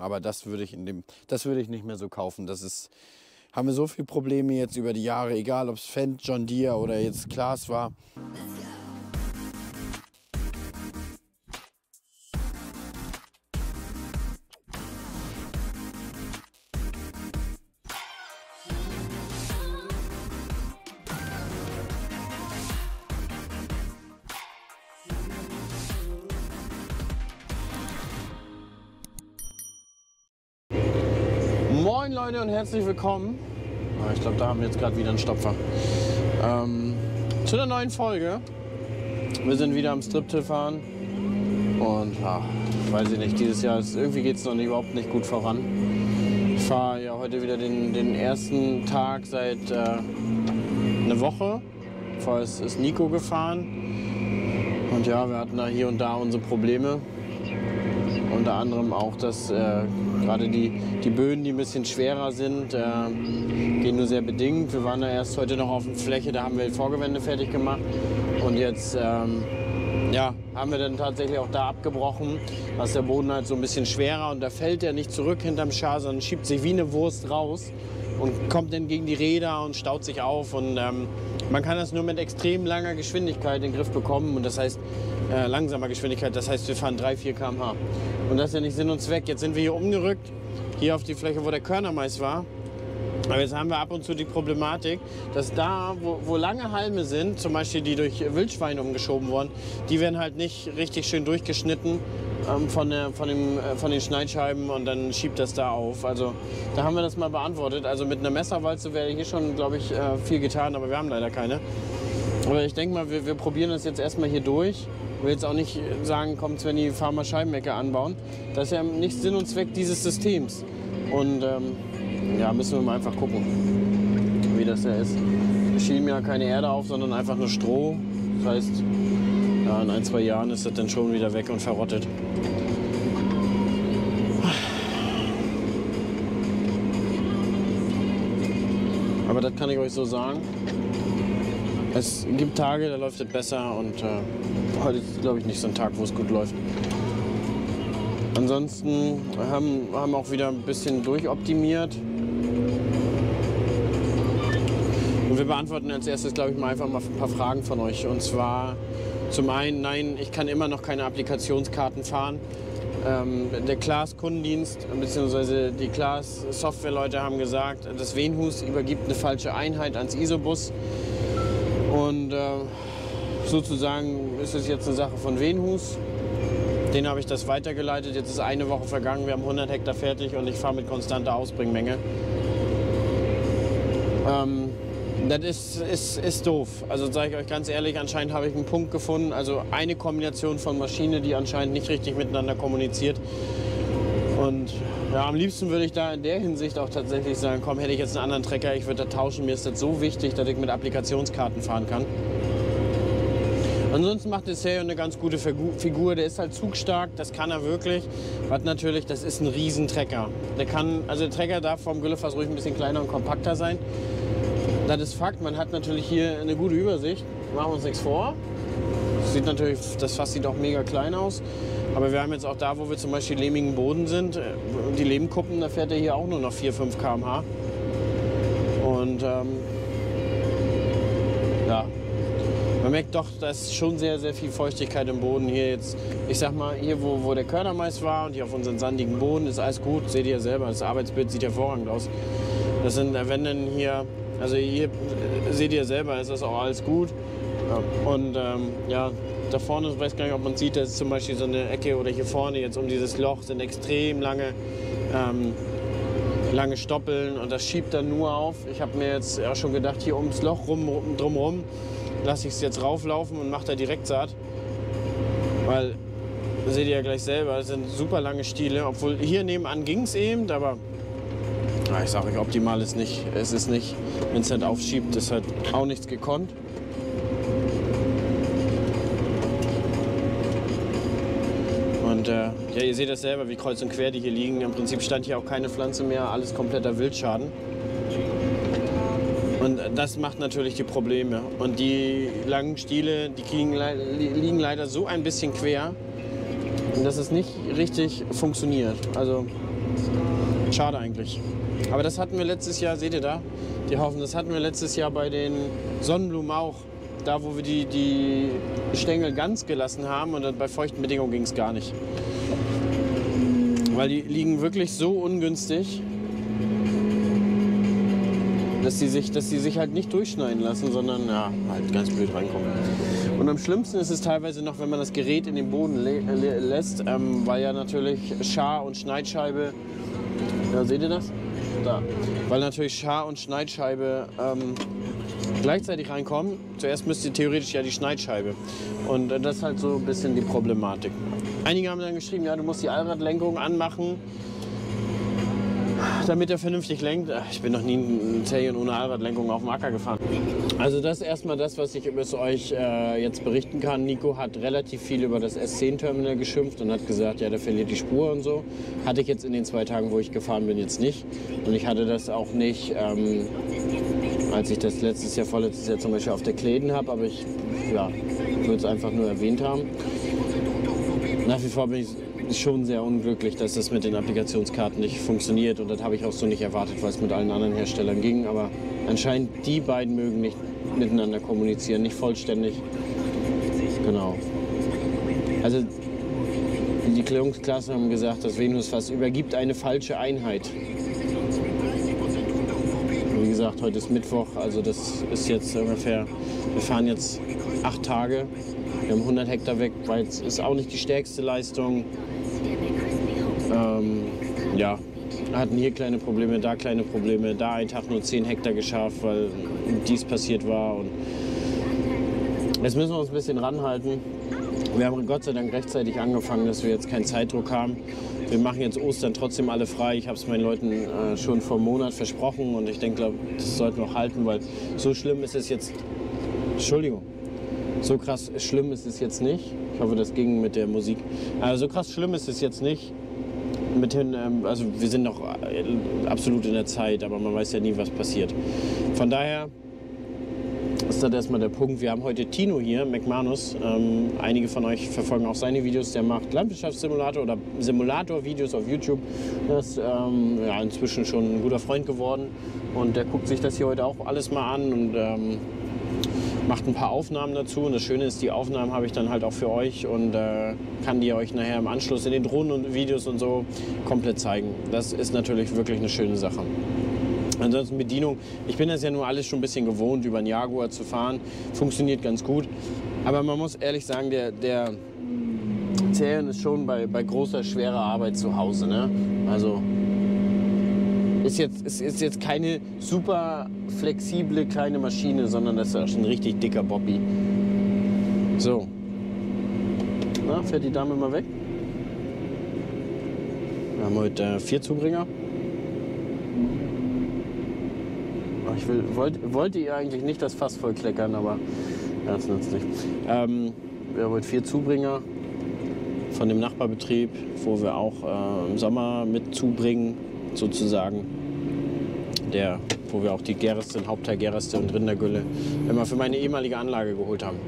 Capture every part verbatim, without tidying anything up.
Aber das würde ich in dem, das würde ich nicht mehr so kaufen. Das ist, haben wir so viele Probleme jetzt über die Jahre, egal ob es Fendt, John Deere oder jetzt Claas war. Moin Leute und herzlich willkommen. Ich glaube, da haben wir jetzt gerade wieder einen Stopfer. Ähm, zu einer neuen Folge. Wir sind wieder am Striptill fahren. Und ach, weiß ich nicht, dieses Jahr ist, irgendwie geht es noch nicht, überhaupt nicht gut voran. Ich fahre ja heute wieder den, den ersten Tag seit äh, einer Woche. Vorher ist, ist Nico gefahren. Und ja, wir hatten da hier und da unsere Probleme. Unter anderem auch, dass äh, gerade die, die Böden, die ein bisschen schwerer sind, äh, gehen nur sehr bedingt. Wir waren da erst heute noch auf der Fläche, da haben wir die Vorgewände fertig gemacht. Und jetzt ähm, ja, haben wir dann tatsächlich auch da abgebrochen. Da ist der Boden halt so ein bisschen schwerer und da fällt er nicht zurück hinterm Schar, sondern schiebt sich wie eine Wurst raus und kommt dann gegen die Räder und staut sich auf. Und ähm, man kann das nur mit extrem langer Geschwindigkeit in den Griff bekommen. Und das heißt, äh, langsamer Geschwindigkeit, das heißt, wir fahren drei, vier Kilometer pro Stunde. Und das ist ja nicht Sinn und Zweck. Jetzt sind wir hier umgerückt, hier auf die Fläche, wo der Körnermais war. Aber jetzt haben wir ab und zu die Problematik, dass da, wo, wo lange Halme sind, zum Beispiel die durch Wildschweine umgeschoben wurden, die werden halt nicht richtig schön durchgeschnitten ähm, von, der, von, dem, äh, von den Schneidscheiben und dann schiebt das da auf. Also da haben wir das mal beantwortet. Also mit einer Messerwalze wäre hier schon, glaube ich, äh, viel getan, aber wir haben leider keine. Aber ich denke mal, wir, wir probieren das jetzt erstmal hier durch. Ich will jetzt auch nicht sagen, komm Svenny, fahr mal Scheibenmecker anbauen. Das ist ja nicht Sinn und Zweck dieses Systems. Und ähm, ja, müssen wir mal einfach gucken, wie das da ist. Wir schieben ja keine Erde auf, sondern einfach nur Stroh. Das heißt, ja, in ein, zwei Jahren ist das dann schon wieder weg und verrottet. Aber das kann ich euch so sagen. Es gibt Tage, da läuft es besser und äh, heute ist, glaube ich, nicht so ein Tag, wo es gut läuft. Ansonsten haben wir auch wieder ein bisschen durchoptimiert. Und wir beantworten als erstes, glaube ich, mal einfach mal ein paar Fragen von euch. Und zwar zum einen, nein, ich kann immer noch keine Applikationskarten fahren. Ähm, der Claas Kundendienst bzw. die Claas Softwareleute haben gesagt, das Venhus übergibt eine falsche Einheit ans Isobus. Und äh, sozusagen ist es jetzt eine Sache von Venhus. Den habe ich das weitergeleitet. Jetzt ist eine Woche vergangen, wir haben hundert Hektar fertig und ich fahre mit konstanter Ausbringmenge. Ähm, das ist, ist, ist doof. Also sage ich euch ganz ehrlich, anscheinend habe ich einen Punkt gefunden. Also eine Kombination von Maschine, die anscheinend nicht richtig miteinander kommuniziert. Und ja, am liebsten würde ich da in der Hinsicht auch tatsächlich sagen, komm, hätte ich jetzt einen anderen Trecker, ich würde da tauschen. Mir ist das so wichtig, dass ich mit Applikationskarten fahren kann. Ansonsten macht der Seyo eine ganz gute Figur. Der ist halt zugstark, das kann er wirklich. Was natürlich, das ist ein Riesentrecker. Der kann, also der Trecker darf vom Güllefass ruhig ein bisschen kleiner und kompakter sein. Das ist Fakt. Man hat natürlich hier eine gute Übersicht. Machen wir uns nichts vor. Sieht natürlich, das Fass sieht auch mega klein aus. Aber wir haben jetzt auch da, wo wir zum Beispiel lehmigen Boden sind, die Lehmkuppen, da fährt er hier auch nur noch vier, fünf Kilometer pro Stunde. Und ähm, ja, man merkt doch, da ist schon sehr, sehr viel Feuchtigkeit im Boden. Hier jetzt, ich sag mal, hier wo, wo der Körnermais war und hier auf unseren sandigen Boden ist alles gut. Seht ihr ja selber, das Arbeitsbild sieht hervorragend aus. Das sind, wenn dann hier, also hier seht ihr selber, ist das auch alles gut. Ja. Und ähm, ja, da vorne, ich weiß gar nicht, ob man sieht, das ist zum Beispiel so eine Ecke oder hier vorne jetzt um dieses Loch sind extrem lange, ähm, lange Stoppeln und das schiebt dann nur auf. Ich habe mir jetzt auch schon gedacht, hier ums Loch rum, drumherum lasse ich es jetzt rauflaufen und mache da direkt Saat. Weil, das seht ihr ja gleich selber, das sind super lange Stiele. Obwohl hier nebenan ging es eben, aber na, ich sage euch, optimal ist nicht. Es ist nicht, wenn es halt aufschiebt, ist halt auch nichts gekonnt. Und äh, ja, ihr seht das selber, wie kreuz und quer die hier liegen. Im Prinzip stand hier auch keine Pflanze mehr, alles kompletter Wildschaden. Und das macht natürlich die Probleme. Und die langen Stiele, die liegen, liegen leider so ein bisschen quer, dass es nicht richtig funktioniert. Also Schade eigentlich. Aber das hatten wir letztes Jahr, seht ihr da? Die Haufen, das hatten wir letztes Jahr bei den Sonnenblumen auch. Da, wo wir die, die Stängel ganz gelassen haben und dann bei feuchten Bedingungen ging es gar nicht. Weil die liegen wirklich so ungünstig, dass die sich, dass die sich halt nicht durchschneiden lassen, sondern ja, halt ganz blöd reinkommen. Und am schlimmsten ist es teilweise noch, wenn man das Gerät in den Boden lä lä lässt, ähm, weil ja natürlich Schar und Schneidscheibe, ja, seht ihr das? Da. Weil natürlich Schar und Schneidscheibe ähm, gleichzeitig reinkommen. Zuerst müsst ihr theoretisch ja die Schneidscheibe. Und äh, das ist halt so ein bisschen die Problematik. Einige haben dann geschrieben, ja, du musst die Allradlenkung anmachen, damit er vernünftig lenkt. Ich bin noch nie ein Terrier ohne Allradlenkung auf dem Acker gefahren. Also das ist erstmal das, was ich über euch äh, jetzt berichten kann. Nico hat relativ viel über das S zehn Terminal geschimpft und hat gesagt, ja, der verliert die Spur und so. Hatte ich jetzt in den zwei Tagen, wo ich gefahren bin, jetzt nicht. Und ich hatte das auch nicht, ähm, als ich das letztes Jahr, vorletztes Jahr zum Beispiel auf der Kläden habe. Aber ich ja, würde es einfach nur erwähnt haben. Nach wie vor bin ich schon sehr unglücklich, dass das mit den Applikationskarten nicht funktioniert. Und das habe ich auch so nicht erwartet, weil es mit allen anderen Herstellern ging. Aber anscheinend die beiden mögen nicht miteinander kommunizieren, nicht vollständig. Genau. Also die Klärungsklassen haben gesagt, das Venusfass übergibt eine falsche Einheit. Wie gesagt, heute ist Mittwoch, also das ist jetzt ungefähr, wir fahren jetzt acht Tage. Wir haben hundert Hektar weg, weil es ist auch nicht die stärkste Leistung. Ähm, ja, hatten hier kleine Probleme, da kleine Probleme, da einen Tag nur zehn Hektar geschafft, weil dies passiert war. Und jetzt müssen wir uns ein bisschen ranhalten. Wir haben Gott sei Dank rechtzeitig angefangen, dass wir jetzt keinen Zeitdruck haben. Wir machen jetzt Ostern trotzdem alle frei. Ich habe es meinen Leuten äh, schon vor einem Monat versprochen und ich denke, das sollten wir auch halten, weil so schlimm ist es jetzt. Entschuldigung. So krass schlimm ist es jetzt nicht. Ich hoffe, das ging mit der Musik. Also so krass schlimm ist es jetzt nicht. Mithin, ähm, also wir sind noch äh, absolut in der Zeit, aber man weiß ja nie, was passiert. Von daher ist das erstmal der Punkt. Wir haben heute Tino hier, McManus. Ähm, einige von euch verfolgen auch seine Videos. Der macht Landwirtschaftssimulator oder Simulator-Videos auf YouTube. Der ist ähm, ja, inzwischen schon ein guter Freund geworden. Und der guckt sich das hier heute auch alles mal an und ähm, macht ein paar Aufnahmen dazu. Und das Schöne ist, die Aufnahmen habe ich dann halt auch für euch und äh, kann die euch nachher im Anschluss in den Drohnen und Videos und so komplett zeigen. Das ist natürlich wirklich eine schöne Sache. Ansonsten Bedienung, ich bin das ja nur alles schon ein bisschen gewohnt, über einen Jaguar zu fahren. Funktioniert ganz gut. Aber man muss ehrlich sagen, der, der Terrier ist schon bei, bei großer, schwerer Arbeit zu Hause. Ne? Also ist jetzt, ist, ist jetzt keine super flexible kleine Maschine, sondern das ist schon ein richtig dicker Bobby. So. Na, fährt die Dame mal weg? Wir haben heute äh, vier Zubringer. Ich will, wollt, wollte ihr eigentlich nicht das Fass voll kleckern, aber ja, das nützt nicht. Ähm, wir haben heute vier Zubringer von dem Nachbarbetrieb, wo wir auch äh, im Sommer mit zubringen, sozusagen. Der, wo wir auch die Gerste, Hauptteil Gerste und Rindergülle immer für meine ehemalige Anlage geholt haben.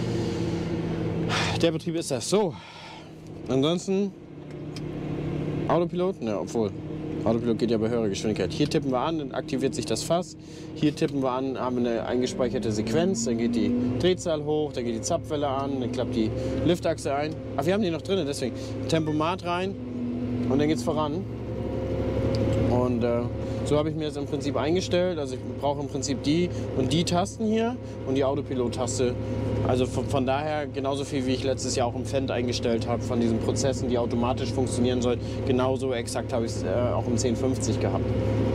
Der Betrieb ist das. So, ansonsten Autopilot, ne, obwohl. Autopilot geht ja bei höherer Geschwindigkeit. Hier tippen wir an, dann aktiviert sich das Fass. Hier tippen wir an, haben eine eingespeicherte Sequenz. Dann geht die Drehzahl hoch, dann geht die Zapfwelle an, dann klappt die Liftachse ein. Ach, wir haben die noch drin, deswegen. Tempomat rein und dann geht's voran. Und äh, so habe ich mir das im Prinzip eingestellt. Also ich brauche im Prinzip die und die Tasten hier und die Autopilot-Taste. Also von, von daher genauso viel, wie ich letztes Jahr auch im Fendt eingestellt habe, von diesen Prozessen, die automatisch funktionieren sollen. Genauso exakt habe ich es äh, auch im zehn fünfzig gehabt.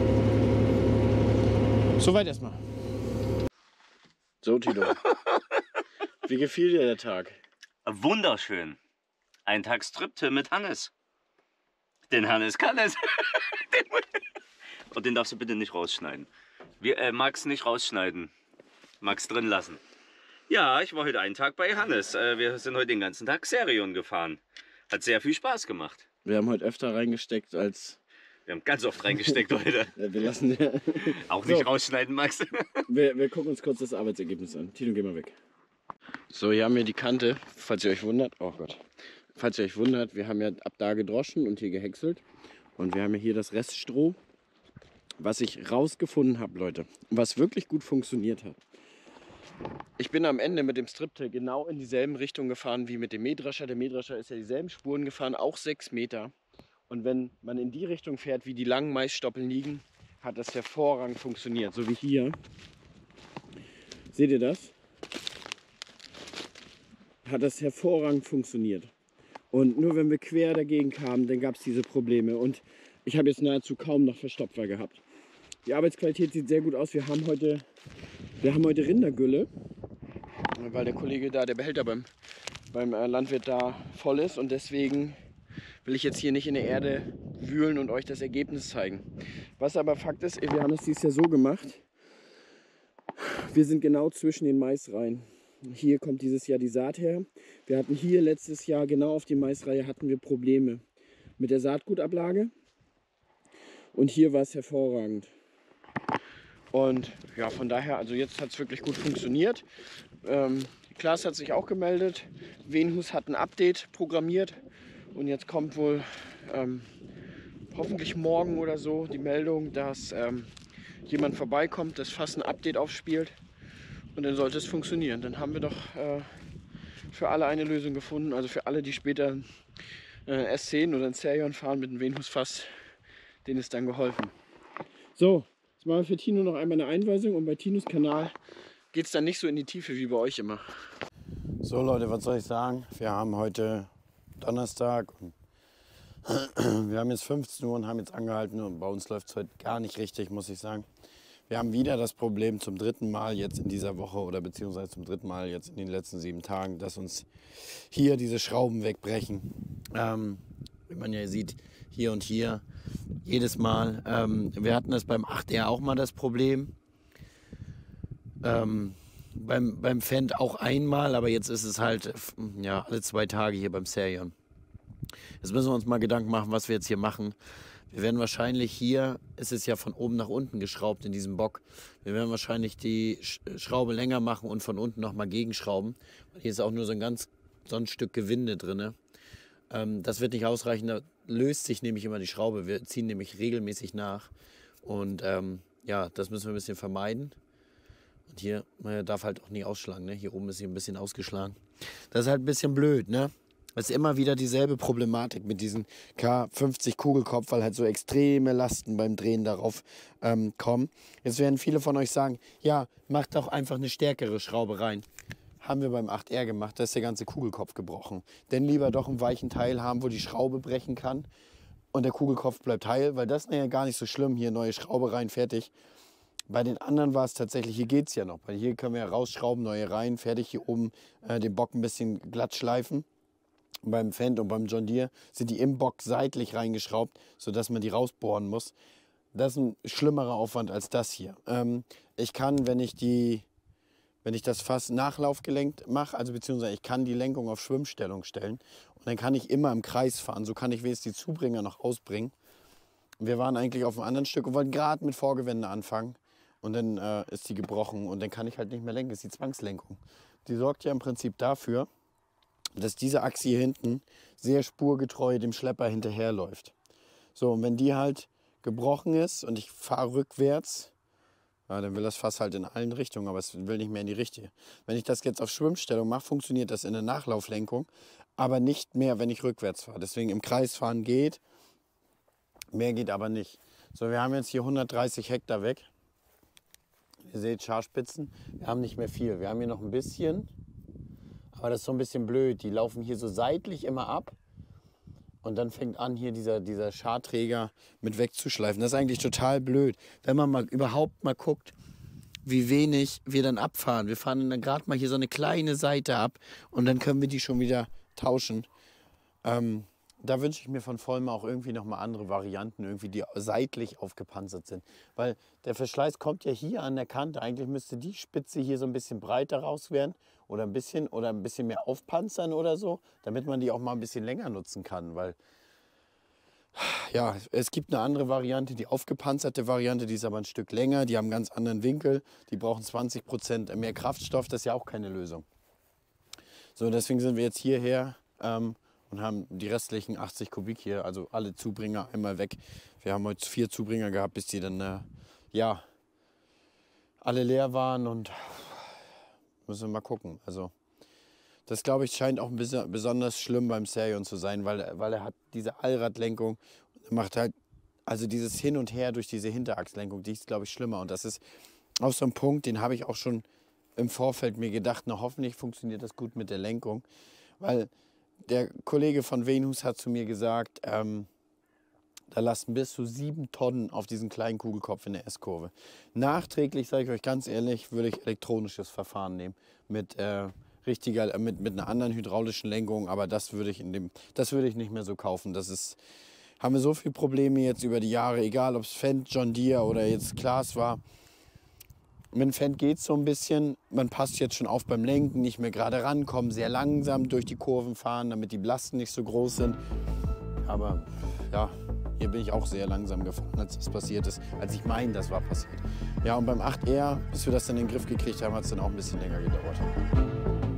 Soweit erstmal. So, Tito. Wie gefiel dir der Tag? Wunderschön. Ein Tag Stripte mit Hannes. Den Hannes kann es. Und den darfst du bitte nicht rausschneiden. Wir, äh, Max nicht rausschneiden. Max drin lassen. Ja, ich war heute einen Tag bei Hannes. Äh, wir sind heute den ganzen Tag Serion gefahren. Hat sehr viel Spaß gemacht. Wir haben heute öfter reingesteckt als... Wir haben ganz oft reingesteckt heute. Ja, wir lassen ja. Auch nicht so rausschneiden, Max. wir, wir gucken uns kurz das Arbeitsergebnis an. Tino, geh mal weg. So, hier haben wir die Kante, falls ihr euch wundert. Oh Gott. Falls ihr euch wundert, wir haben ja ab da gedroschen und hier gehäckselt. Und wir haben ja hier das Reststroh, was ich rausgefunden habe, Leute. Was wirklich gut funktioniert hat. Ich bin am Ende mit dem Striptail genau in dieselben Richtung gefahren wie mit dem Mähdrescher. Der Mähdrescher ist ja dieselben Spuren gefahren, auch sechs Meter. Und wenn man in die Richtung fährt, wie die langen Maisstoppeln liegen, hat das hervorragend funktioniert. So wie hier. Seht ihr das? Hat das hervorragend funktioniert. Und nur wenn wir quer dagegen kamen, dann gab es diese Probleme. Und ich habe jetzt nahezu kaum noch Verstopfer gehabt. Die Arbeitsqualität sieht sehr gut aus. Wir haben heute, wir haben heute Rindergülle, weil der Kollege da, der Behälter beim, beim Landwirt da voll ist. Und deswegen will ich jetzt hier nicht in der Erde wühlen und euch das Ergebnis zeigen. Was aber Fakt ist, wir haben es dieses Jahr so gemacht. Wir sind genau zwischen den Maisreihen. Hier kommt dieses Jahr die Saat her. Wir hatten hier letztes Jahr genau auf die Maisreihe hatten wir Probleme mit der Saatgutablage. Und hier war es hervorragend. Und ja, von daher, also jetzt hat es wirklich gut funktioniert. Ähm, Klaas hat sich auch gemeldet. Venhus hat ein Update programmiert. Und jetzt kommt wohl ähm, hoffentlich morgen oder so die Meldung, dass ähm, jemand vorbeikommt, das Fass ein Update aufspielt. Und dann sollte es funktionieren. Dann haben wir doch äh, für alle eine Lösung gefunden. Also für alle, die später äh, S zehn oder ein Serion fahren mit einem Venhus-Fass, denen ist dann geholfen. So, jetzt machen wir für Tino noch einmal eine Einweisung. Und bei Tinos Kanal geht es dann nicht so in die Tiefe wie bei euch immer. So Leute, was soll ich sagen? Wir haben heute Donnerstag und wir haben jetzt fünfzehn Uhr und haben jetzt angehalten. Und bei uns läuft es heute gar nicht richtig, muss ich sagen. Wir haben wieder das Problem zum dritten Mal jetzt in dieser Woche oder beziehungsweise zum dritten Mal jetzt in den letzten sieben Tagen, dass uns hier diese Schrauben wegbrechen. Ähm, wie man ja sieht, hier und hier jedes Mal. Ähm, wir hatten das beim acht R auch mal das Problem. Ähm, beim, beim Fendt auch einmal, aber jetzt ist es halt ja, alle zwei Tage hier beim Serion. Jetzt müssen wir uns mal Gedanken machen, was wir jetzt hier machen. Wir werden wahrscheinlich hier, es ist ja von oben nach unten geschraubt in diesem Bock, wir werden wahrscheinlich die Schraube länger machen und von unten nochmal gegenschrauben. Hier ist auch nur so ein ganz so ein Stück Gewinde drin. Ähm, das wird nicht ausreichen, da löst sich nämlich immer die Schraube. Wir ziehen nämlich regelmäßig nach. Und ähm, ja, das müssen wir ein bisschen vermeiden. Und hier man darf halt auch nie ausschlagen. Ne? Hier oben ist hier ein bisschen ausgeschlagen. Das ist halt ein bisschen blöd, ne? Es ist immer wieder dieselbe Problematik mit diesem K fünfzig Kugelkopf, weil halt so extreme Lasten beim Drehen darauf ähm, kommen. Jetzt werden viele von euch sagen, ja, macht doch einfach eine stärkere Schraube rein. Haben wir beim acht R gemacht, da ist der ganze Kugelkopf gebrochen. Denn lieber doch einen weichen Teil haben, wo die Schraube brechen kann und der Kugelkopf bleibt heil, weil das ist ja gar nicht so schlimm. Hier neue Schraube rein, fertig. Bei den anderen war es tatsächlich, hier geht es ja noch. Weil hier können wir ja rausschrauben, neue rein, fertig. Hier oben äh, den Bock ein bisschen glatt schleifen. Beim Fendt und beim John Deere sind die im Bock seitlich reingeschraubt, sodass man die rausbohren muss. Das ist ein schlimmerer Aufwand als das hier. Ähm, ich kann, wenn ich, die, wenn ich das Fass nachlaufgelenkt mache, also beziehungsweise ich kann die Lenkung auf Schwimmstellung stellen und dann kann ich immer im Kreis fahren. So kann ich wenigstens die Zubringer noch ausbringen. Wir waren eigentlich auf einem anderen Stück und wollten gerade mit Vorgewende anfangen. Und dann äh, ist die gebrochen und dann kann ich halt nicht mehr lenken. Das ist die Zwangslenkung. Die sorgt ja im Prinzip dafür, dass diese Achse hier hinten sehr spurgetreu dem Schlepper hinterherläuft. So, und wenn die halt gebrochen ist und ich fahre rückwärts, ja, dann will das Fass halt in allen Richtungen, aber es will nicht mehr in die richtige. Wenn ich das jetzt auf Schwimmstellung mache, funktioniert das in der Nachlauflenkung, aber nicht mehr, wenn ich rückwärts fahre. Deswegen im Kreis fahren geht, mehr geht aber nicht. So, wir haben jetzt hier hundertdreißig Hektar weg. Ihr seht Scharspitzen, wir haben nicht mehr viel. Wir haben hier noch ein bisschen. Aber das ist so ein bisschen blöd. Die laufen hier so seitlich immer ab. Und dann fängt an, hier dieser, dieser Scharträger mit wegzuschleifen. Das ist eigentlich total blöd. Wenn man mal überhaupt mal guckt, wie wenig wir dann abfahren. Wir fahren dann gerade mal hier so eine kleine Seite ab. Und dann können wir die schon wieder tauschen. Ähm, da wünsche ich mir von Vollmer auch irgendwie nochmal andere Varianten, irgendwie die seitlich aufgepanzert sind. Weil der Verschleiß kommt ja hier an der Kante. Eigentlich müsste die Spitze hier so ein bisschen breiter raus werden. Oder ein bisschen, oder ein bisschen mehr aufpanzern oder so, damit man die auch mal ein bisschen länger nutzen kann. Weil, ja, es gibt eine andere Variante, die aufgepanzerte Variante, die ist aber ein Stück länger, die haben einen ganz anderen Winkel, die brauchen zwanzig Prozent mehr Kraftstoff, das ist ja auch keine Lösung. So, deswegen sind wir jetzt hierher ähm, und haben die restlichen achtzig Kubik hier, also alle Zubringer einmal weg. Wir haben heute vier Zubringer gehabt, bis die dann, äh, ja, alle leer waren und müssen wir mal gucken. Also das, glaube ich, scheint auch ein bisschen besonders schlimm beim Serion zu sein, weil, weil er hat diese Allradlenkung und er macht halt, also dieses Hin und Her durch diese Hinterachslenkung, die ist, glaube ich, schlimmer. Und das ist auch so ein Punkt, den habe ich auch schon im Vorfeld mir gedacht, na hoffentlich funktioniert das gut mit der Lenkung. Weil der Kollege von Venus hat zu mir gesagt, ähm, da lasten bis zu sieben Tonnen auf diesen kleinen Kugelkopf in der S-Kurve. Nachträglich, sage ich euch ganz ehrlich, würde ich elektronisches Verfahren nehmen. Mit, äh, richtiger, mit, mit einer anderen hydraulischen Lenkung, aber das würde ich, in dem, das würde ich nicht mehr so kaufen. Das ist, haben wir so viele Probleme jetzt über die Jahre, egal ob es Fendt, John Deere oder jetzt Klaas war. Mit dem Fendt geht es so ein bisschen, man passt jetzt schon auf beim Lenken, nicht mehr gerade rankommen, sehr langsam durch die Kurven fahren, damit die Lasten nicht so groß sind. Aber ja, hier bin ich auch sehr langsam gefahren, als das passiert ist, als ich meine, das war passiert. Ja, und beim acht R, bis wir das dann in den Griff gekriegt haben, hat es dann auch ein bisschen länger gedauert.